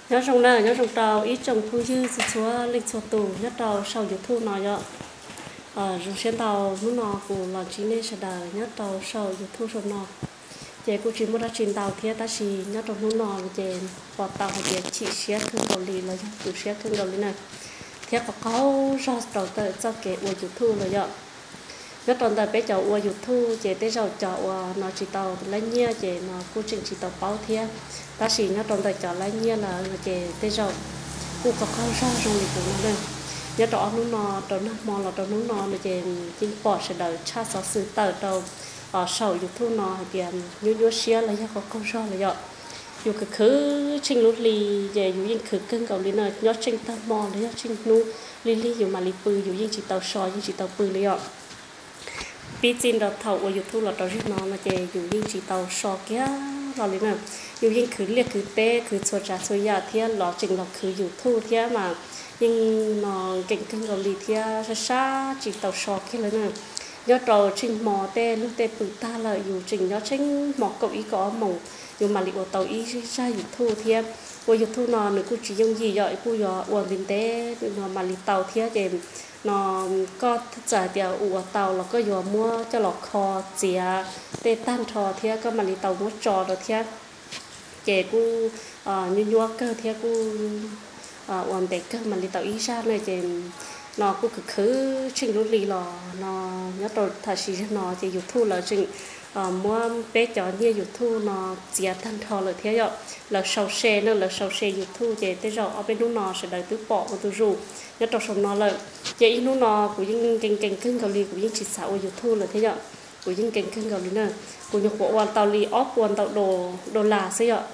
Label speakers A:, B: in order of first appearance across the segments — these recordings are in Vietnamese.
A: nhớ trong này nhớ trong tàu ít trong thu dư chúa lịch chúa tù nhớ tàu sau dự thu nói vậy rồi trên tàu lúc nào cũng là chỉ nên sẽ đợi nhớ tàu sau dự thu rồi nọ chị cũng chỉ muốn đã trên tàu thế ta chỉ nhớ trong lúc nào chị vào tàu thì chị sẽ thương đầu lì là chị sẽ thương đầu lì này thế có câu rồi tàu tới cho kể uổng dự thu rồi vậy nhớ trong tàu bé cháu uổng dự thu chị tới rồi cháu nó chỉ tàu lấy nhia chị nó cũng chỉ tàu bao thế ta chỉ nhớ trong đời trở lại như là chị tê rau cô có khâu rau trong lịch của nó đây nhớ rõ nó nọ trong nó mò là trong nó nọ là chị chính bỏ sẽ đợi cha sáu sư tờ đầu ở sau dục thu nọ thì như xia là có khâu rau là vậy dù cái khứ trình lút lì về dù những khứ cưng cầu lý này nhớ trình ta mò là nhớ trình nu li dù mà li pư dù những chỉ tàu soi những chỉ tàu pư là vậy pi chín đợt thầu ở dục thu là tàu rít nó là chị dù những chỉ tàu soi kia là lý này dù những khứ liệt khứ tê khứ chuột trà chuột yà thia lọ trình lọ khứ dục thu thia mà nhưng nó cảnh cưng cầu lý thia xa chỉ tàu soi kia là này do trò trình mò tê lúc tê bự ta là dù trình do trình mò cậu ý có mỏng dù mà lịch của tàu ý ra dục thu thia của dục thu nó nữa cũng chỉ dùng gì vậy cô giờ uổng tiền tê nó mà lịch tàu thia thì nó có trả tiền của tàu là có giờ mua cho lọ kho chè tê tan trò thia có mà lịch tàu mua trò rồi thia kể cô như cơ thia cô uổng tê cơ mà lịch tàu ý ra này thì nó cũng cực khứ trình lúc lì lò nó nhớ rồi thật sự nó thì dục thu là trình mua bé chó như dục thu nó chia thanh thò là thế rồi là sầu xe nữa là sầu xe dục thu về tới rồi ở bênนู้นnó sẽ đợi tứ bỏ và tứ rù nhớ trong sông nó là vậyนู้นnó của những cảnh cưng cầu lì của những chỉ xạo dục thu là thế rồi của những cảnh cưng cầu lì nữa của những bộ hoàn tàu lì óp hoàn tàu đồ là thế rồi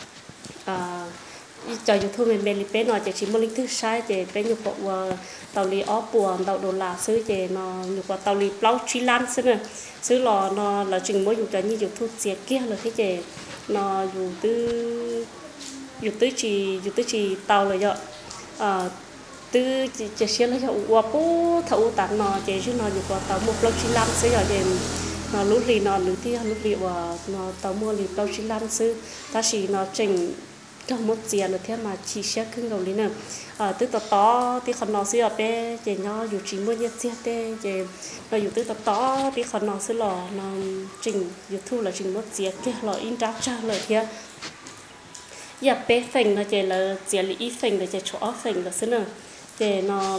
A: cho dục thu mình li bé nó chỉ một linh thứ sai chỉ bé nhục bộ tàu lì óp buồn tàu đồ là xứ chỉ nó nhục bộ tàu lì plau chi lan xứ nữa xứ lò nó là chừng mới dùng cho như dục thu chia kia là thế chỉ nó dùng tứ chỉ tàu là vậy tứ chỉ xia là vậy qua bố thấu tán nó chỉ chứ nó dùng qua tàu một plau chi lan xứ vậy thì nó lúc lì nó lúc lì và nó tàu mua lì plau chi lan xứ ta chỉ nó chừng trong một chia là thế mà chỉ sẽ cưng đầu lý nữa từ to thì còn nó xưa bé chỉ nó dù chỉ mua nhiệt chết thế chỉ và dù từ to thì còn nó xưa lò nó trình dù thu là trình một chia kia lò in tráp cha lời thế giờ bé phình là chỉ là chia lý phình là chỉ chỗ phình là xưa nữa chỉ nó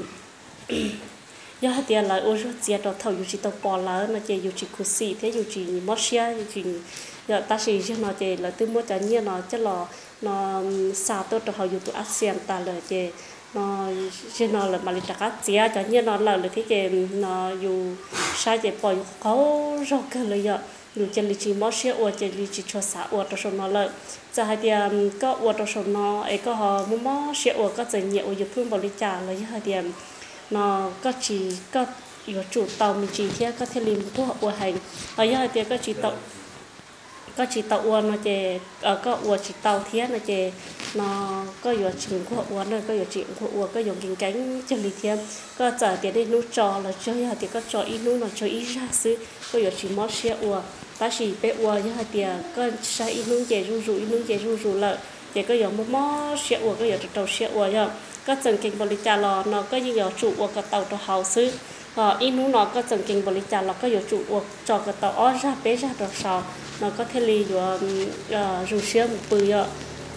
A: giờ thì là ô số chia đó thầu dù chỉ tàu bò lá nó chỉ dù chỉ cú xì thế dù chỉ mót xe dù chỉ giờ ta chỉ cho nó chỉ là từ mua trả nhiên nó chắc là nó sao tôi cho họ dùng tụ ASEAN ta là chỉ nó cho nó là mà lịch các chia cho nhiên nó là cái gì nó dùng sai chỉ bỏ khó rồi cái lời giờ dùng chỉ lịch chỉ mót xe hoặc chỉ lịch chỉ cho xã hoặc cho nó là giờ hai tiền có hoặc cho nó ấy có họ mua mót xe hoặc có chỉ nhiều dùng phương bảo lịch trả là hai tiền nó có chỉ có yếu chủ tàu mình chỉ theo có thể làm của họ hành ở giờ thì có chỉ tàu uốn nó chỉ có uốn chỉ tàu thiết nó chỉ nó có yếu chỉnh của uốn rồi có yếu chỉnh của uốn có yếu kính cánh chân lý thêm có trả tiền để nút trò là chơi giờ thì có trò ít nút là chơi ít ra xứ có yếu chỉ mót xe uốn ta chỉ bé uốn giờ thì có sai ít nút chỉ ru ru lợi chỉ có yếu mót xe uốn có yếu tàu xe uốn giờ có chân kinh bồi trà lò nó có những yếu trụ uốn cái tàu tàu hào xứ ít nút nó có chân kinh bồi trà lò có yếu trụ uốn cho cái tàu ó ra bé ra được sao nó có thể lì dù xe một bự vậy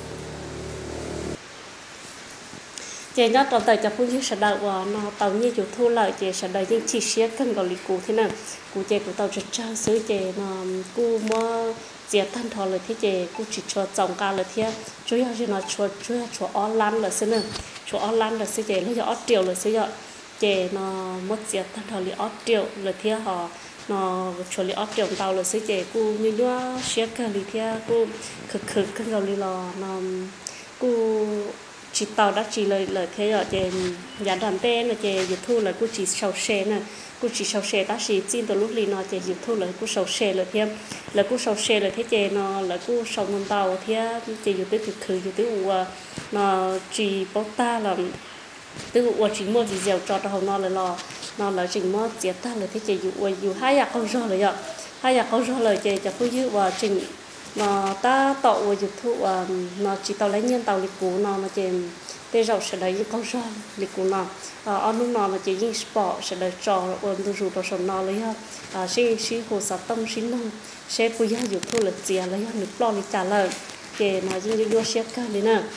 A: chị nhớ trong tay cho phụ nữ sẽ đợi và nó tàu như chủ thu lại chị sẽ đợi những chi xe cần gọi lì cụ thế nào cụ chị của tàu rất trao xứ chị mà cụ mua chị thanh thọเลยที่chị cụ chỉ cho trồng caoเลยที่chủ yếu là nó cho online là xứ này cho online là xứ chị lấy cho triệu là xứ vậy chị nó mất chị thanh thọ lấy triệu làที่họ nó cho li ốp trồng tàu là xí chế cô như đó xé cái li thia cô khực cái gầu li lò nó cô chỉ tàu đã chỉ lời thế rồi chế giá đàn tên là chế dự thu là cô chỉ sầu xe nè cô chỉ sầu xe ta chỉ xin từ lúc li nó chế dự thu là cô sầu xe là thêm là cô sầu xe là thế chế nó là cô sầu ngân tàu thế chế dự tới khực dự tới nó chỉ bóc ta là từ chỉ mua chỉ dẻo cho tàu nó là lò nó là trình mót chết ta là thế chị dù hai câu rồi rồi hai câu rồi lời chị cho phụ nữ và trình nó ta tạo ở YouTube nó chỉ tạo lấy nhân tạo lịch cũ nó mà chỉ để rồi sẽ lấy con rau lịch cũ nó anh lúc nó mà chỉ những sport sẽ lấy trò ôn tu rủ đồ sầm nó lấy ha xí hồ sa tông xí lông sẽ bây giờ YouTube là chia lấy nước lo lịch trả lời chỉ nó những vô xếp cả đấy nè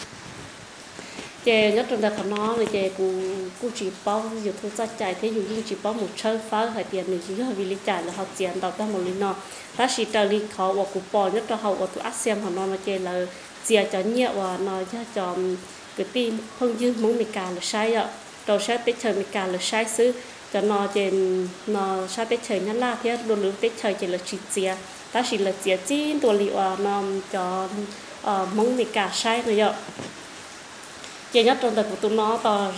A: chè nhất trong đại của nó là chè của chỉ bao giờ thu ra chạy thế dù chỉ bao một chơi phá hay tiền này chỉ là vì lý giải là học tiền đào ra một lý nó ta chỉ trả lý khó và cụ bỏ nhất trong học và tụi ASEAN của nó là chè là chia cho nhẹ và nó cho cái tim không dư muốn mình cả là sai ạ đầu sát tết trời mình cả là sai xứ cho nó chè nó sát tết trời nhất là thế đồ lượng tết trời chỉ là chỉ chia ta chỉ là chia chínตัวliệu nó cho muốn mình cả sai rồi ạ chỉ nhất trong đời của tụi nó tao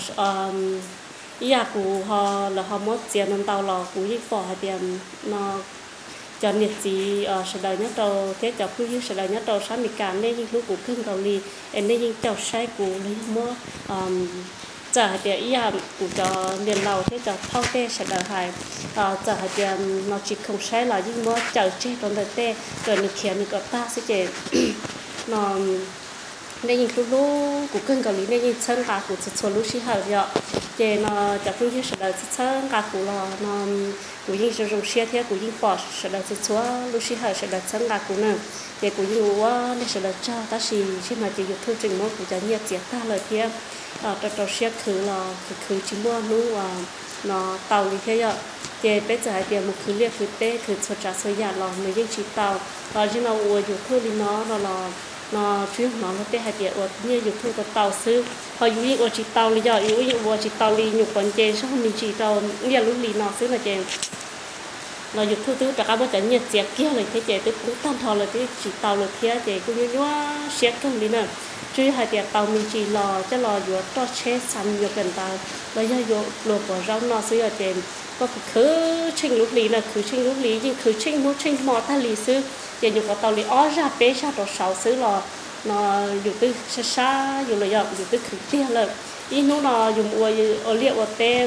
A: ý của họ là họ mất tiền nên tao là của những phò hay tiền nó cho nhiệt gì sẽ đời nhất đầu thế cho cứ sẽ đời nhất đầu sáng bị cản nên những lúc của cưng cầu lì nên những cháu sai của lấy mua trả tiền ý của cho liền đầu thế cho thao tê sẽ đời hài trả tiền nó chỉ không sai là những mua chở chơi trong đời tê rồi được khiến được ta sẽ chỉ nó nên những lúc của cưng cầu lý nên những chân cả của số lúc xí hở vậy thì nóจะพึ่งที่สุดเลยchân cả của nó của những sử dụng xe thế của những bỏสุดเลยsố lúc xí hởสุดเลยchân cả của nó thì của nhữngว่าnênสุดเลยcho ta xí khi mà chỉ dùng thu trình mốt củaจะnhiệt chết ta lời thế trò xe khử là khử chỉ mua nu nó tàu như thế vậy thì bây giờ thì một khử liệt khử tê khử số trả số nhà là mới những chỉ tàu chứ nó uống dùng thu thì nó là nó chuyên nó tê hay tiệt ở như dùng thu tàu sư họ dùng những chỉ tàu lý do dùng những chỉ tàu lý nhục còn chè sao mình chỉ tàu như lúc lý nó sư là chè nó dùng thu thứ cả bữa chén nhiệt chè kiaเลยthế chè tức tan thòเลยthế chỉ tàuเลยthế chè cũng như nhua xét trong lý nè chứ hay tiệt tàu mình chỉ lò cho lò dùng cho chế sắn dùng gần tàu bây giờ dùng luộc vào rau nó sư là chè có khứ chinh lúc lý là khứ chinh lúc lý nhưng khứ chinh muốn chinh mò ta lý sư giờ dùng có tàu lý ó ra bé ra đồ sáu xứ lò nó dùng từ xa dùng là dùng từ khứ tia là ý nó dùng ở liệu ở tem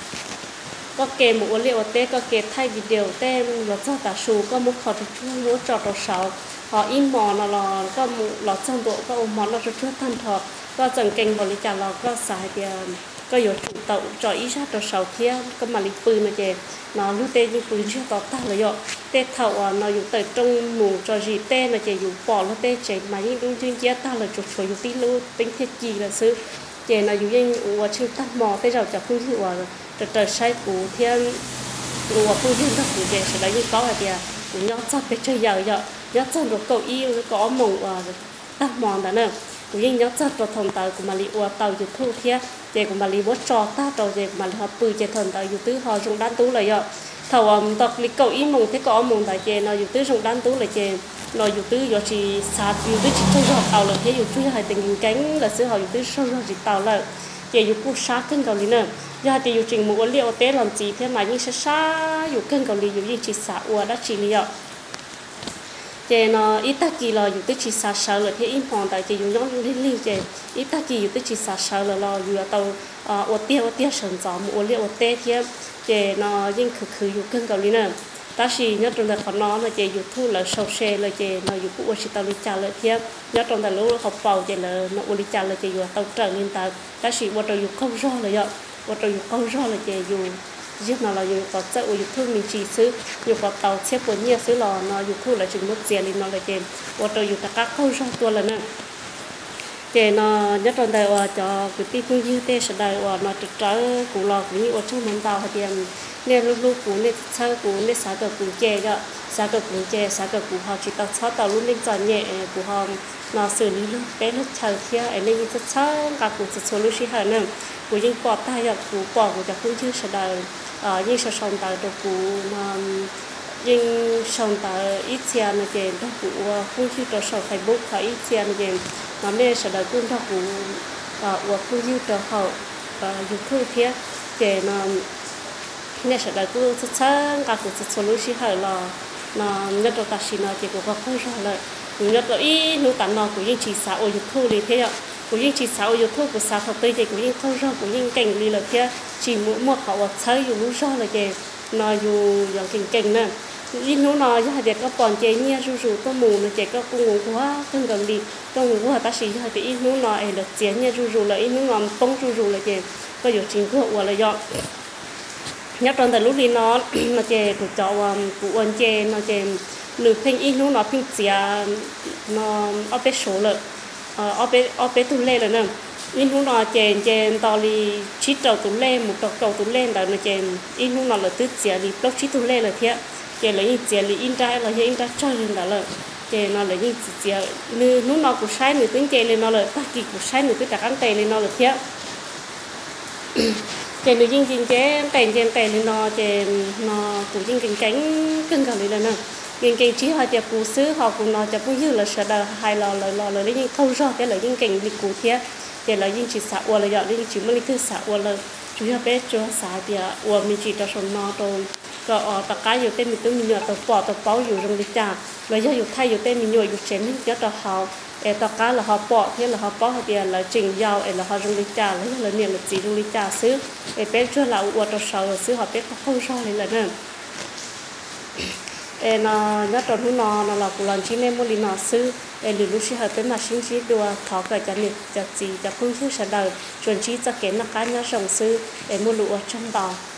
A: có kèm một liệu ở tem có kèm thay video tem và cho cả số có một khó chịu muốn cho đồ sáu họ in mò nó là có một lọ trong bộ có món nó rất thân thọ có chẳng kèm bảo lý trả lò có xài tiền có nhiều chủ tàu cho ý sát đồ sáu kia có mà lịch pư mà chè nó lúc tê như pư chưa có ta là dọ tê thầu nó dùng tới trong mù cho gì tê là chè dùng bỏ nó tê chè mà những đúng chuyên gia ta là chụp phơi dùng tí lưu tính thiết gì là sư chè là dùng những uống chưa tắt mò tê rồi chả pư hiệu trời say cũ thiên uống pư hiệu các cũ chè sẽ lấy những có là chè cũng nhớ chắc bé chơi giờ nhớ chắc được cậu yêu có mộng tắt mò đó nè cũng như nhớ chắc được thằng tàu của mà li uống tàu dùng thu kia chè của mà li bớt trò ta tàu chè mà họ pư chè thằng tàu dùng tứ họ dùng đan tú lại vậy thầu tập li cậu ý mong thế có mong tại chè nó dùng tứ dùng đan tú lại chè nó dùng tứ giờ chỉ sạt dùng tứ chỉ chơi giọt tàu là thế dùng tứ hai tình cánh là sự họ dùng tứ sâu giọt chỉ tàu là chè dùng cú sát cân cầu li nè giờ thì dùng trình một liệu té làm gì thế mà như sa dùng cân cầu li dùng như chỉ xả uo đã chỉ liệu chè nó ít ta kỳ là dùng tứ chỉ xả sờ là thế im hòn tại chè dùng nhóm lên lên chè ít ta kỳ dùng tứ chỉ xả sờ là dùng tàu uo tia sần gió một liệu té thế chè nóยิ่งคืออยู่cân cầu li nè ta chỉ nhất trong đời của nó là chè dùng thu là sầu xe là chè nó dùng cụ chỉ tàu li chả là thế nhất trong đời lúc học bầu chè là nó li chả là chè dùng tàu trở lên tàu ta chỉ một tàu dùng không rõ là vậy một tàu dùng không rõ là chè dùng giết nó là dùng có chợ dùng thu mình chỉ xứ dùng có tàu xếp của nhiều xứ lò nó dùng thu là chừng một chè lên nó là chè một tàu dùng các không rõ tua là nè chè nó nhất trong đời cho cái tí phương như thế sẽ đời nó trực trở cụ lò cũng như ở trong món tàu hay tiền nên lúc cũ nên sao cũ nên xả cờ cũ chè vậy xả cờ cũ chè xả cờ cũ họ chỉ tàu sáu tàu luôn lên tròn nhẹ của họ nó xử lý lúc bé lúc chờ kia ấy nên như rất sáng cả cũ số lúc xí hở nè của những quả tay hoặc của quả của các phương chứ sẽ đời như sẽ sống tại đồ cũ mà nhưng sống tại ít tiền là chè đó của phương chứ đồ sầu Facebook phải ít tiền là chè mà nên sẽ đời cũng đó của phương chứ đồ hậu dùng thư kia chè nó nên sẽ đời cũng rất sáng cả cũ số lúc xí hở là nó nhất là ta chỉ nói chỉ của không rõ lại nhất là ý nuôi tản nó của những chỉ xã ở YouTube thì thế ạ của những chỉ xã ở YouTube của xã học tây thì của những không rõ của những cảnh lý là thế chỉ mỗi một họ chơi dùng lúc rõ là kì nó dùng dạng cảnh cảnh nè ít nó nói cho để có bọn chế nhia rủ có mù nó chế có cung ngủ quá thân gần đi có ngủ quá ta xí cho thì ít nó nói là chế nhia rủ là ít nó ngầm bông rủ là chế có nhiều chính của của là do nhắc trong thời lúc đi nó chế của cháu của anh chế nó chế nửa phim ít nó phim chế nó ở bên số là ở bên tu lê rồi nè ít nó chế tao đi chít trâu tu lê một trâu tu lê là nó chế ít nó là tứ chế đi block chít tu lê là thế chế là những chế là in ra là in ra chơi lên đó là chế nó là những chế nửa nó cũng sai nửa tính chế lên nó là tất kỳ cũng sai nửa tính đặt ăn tè lên nó là thế chế nửa những chế tè lên nó chế nó cũng những cánh cưng cả lên nè những chỉ họ chụp phù sứ họ cũng nó chụp như là sợ là hai lò là những thâu rõ cái là những cảnh lịch cụ thế chế là những chỉ xả qua là dạo những chỉ mới thứ xả qua là chủ yếu bé cho xả thì qua mình chỉ cho son nó thôi có tất cả nhiều tên mình tôi mình nhớ tập bỏ tập báoอยู่trong lịch trả rồi doอยู่thayอยู่tên mình nhớอยู่chén mình nhớ cho họ tất cả là họ bỏ thế là họ bỏ thì là chỉnh giao là họ trong lịch trả là niệm là chỉ trong lịch trả xứ bé cho là qua cho sau xứ họ bé không so lên là nữa nó nhớ trong nó là của lần chỉ nên muốn đi nó xứ để lúc xí hợp với mà sinh chỉ đùa thọ cái cho nhiệt cho gì cho không chứ sẽ đời chuẩn chỉ cho cái nó cá nhớ sòng xứ để mua lụa trong tàu